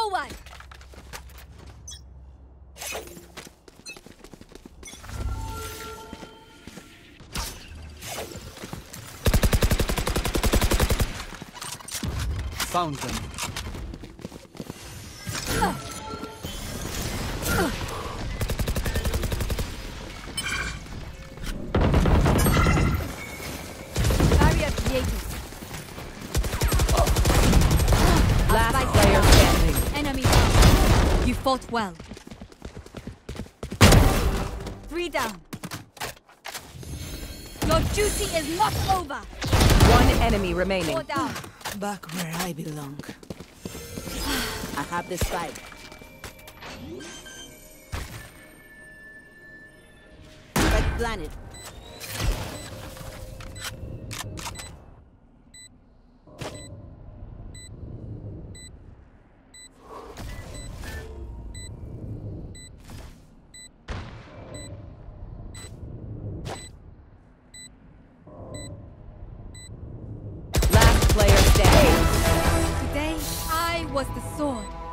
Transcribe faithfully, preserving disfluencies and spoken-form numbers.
Forward! Found them. Barrier created. Last player standing. Enemy down. You fought well. Three down. Your duty is not over. One enemy remaining. Four down. Back where I belong. I have the spike. Spike planted. Last player standing. Today, I was the sword.